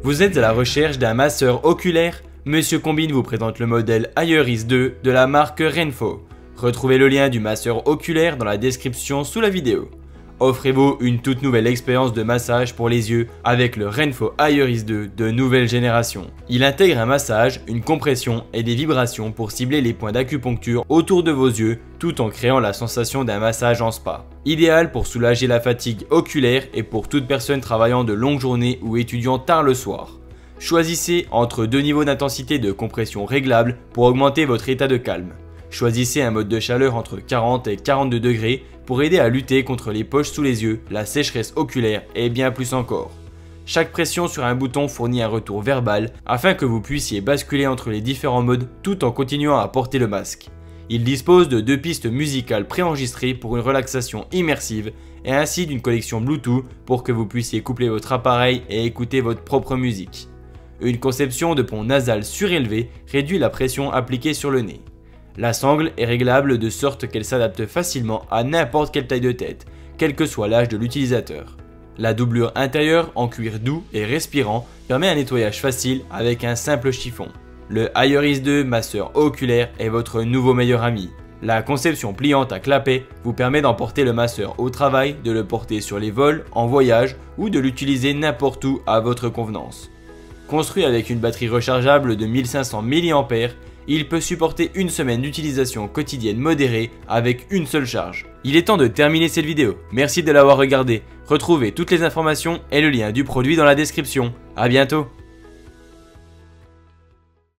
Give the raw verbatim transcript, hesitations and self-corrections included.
Vous êtes à la recherche d'un masseur oculaire? Monsieur Combine vous présente le modèle Iris deux de la marque Renpho. Retrouvez le lien du masseur oculaire dans la description sous la vidéo. Offrez-vous une toute nouvelle expérience de massage pour les yeux avec le Renpho Iris deux de nouvelle génération. Il intègre un massage, une compression et des vibrations pour cibler les points d'acupuncture autour de vos yeux tout en créant la sensation d'un massage en spa. Idéal pour soulager la fatigue oculaire et pour toute personne travaillant de longues journées ou étudiant tard le soir. Choisissez entre deux niveaux d'intensité de compression réglables pour augmenter votre état de calme. Choisissez un mode de chaleur entre quarante et quarante-deux degrés pour aider à lutter contre les poches sous les yeux, la sécheresse oculaire et bien plus encore. Chaque pression sur un bouton fournit un retour verbal afin que vous puissiez basculer entre les différents modes tout en continuant à porter le masque. Il dispose de deux pistes musicales préenregistrées pour une relaxation immersive et ainsi d'une connexion Bluetooth pour que vous puissiez coupler votre appareil et écouter votre propre musique. Une conception de pont nasal surélevé réduit la pression appliquée sur le nez. La sangle est réglable de sorte qu'elle s'adapte facilement à n'importe quelle taille de tête, quel que soit l'âge de l'utilisateur. La doublure intérieure en cuir doux et respirant permet un nettoyage facile avec un simple chiffon. Le Iris deux masseur oculaire est votre nouveau meilleur ami. La conception pliante à clapet vous permet d'emporter le masseur au travail, de le porter sur les vols, en voyage ou de l'utiliser n'importe où à votre convenance. Construit avec une batterie rechargeable de mille cinq cents milliampères heure, il peut supporter une semaine d'utilisation quotidienne modérée avec une seule charge. Il est temps de terminer cette vidéo. Merci de l'avoir regardée. Retrouvez toutes les informations et le lien du produit dans la description. À bientôt.